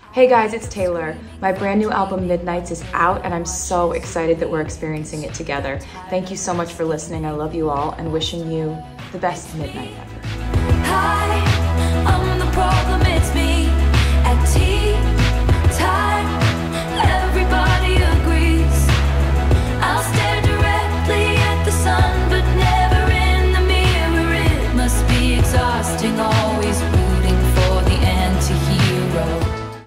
Hey guys, it's Taylor. My brand new album Midnights is out and I'm so excited that we're experiencing it together. Thank you so much for listening. I love you all and wishing you the best midnight ever. Hi, I'm the problem.